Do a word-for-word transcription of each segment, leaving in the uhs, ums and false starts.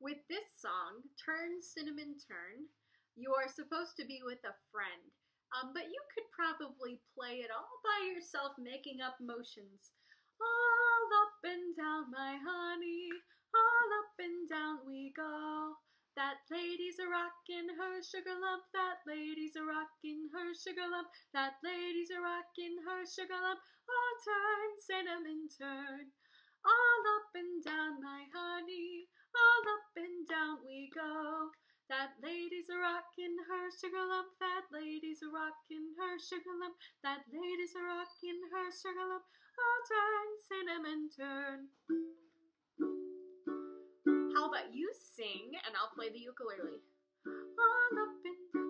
With this song, Turn Cinnamon Turn, you are supposed to be with a friend, um, but you could probably play it all by yourself, making up motions. All up and down, my honey, all up and down we go. That lady's a rockin' her sugar lump, that lady's a rockin' her sugar lump, that lady's a rockin' her sugar lump. Oh, turn, cinnamon, turn. All up and down, my honey, all up and down we go. That lady's a rockin' her sugar lump, that lady's a rockin' her sugar lump, that lady's a rockin' her sugar lump. Oh, turn, cinnamon, turn. How about you sing and I'll play the ukulele? All up and down.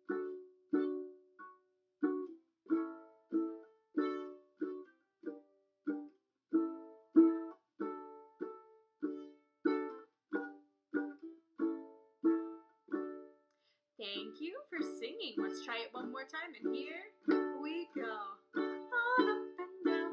Thank you for singing. Let's try it one more time, and here we go. All up and down.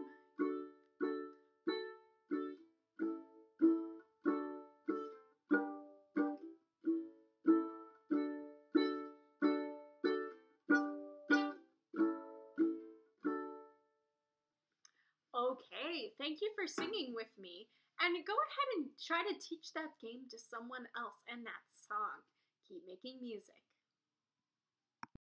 Okay, thank you for singing with me. And go ahead and try to teach that game to someone else and that song. Keep making music.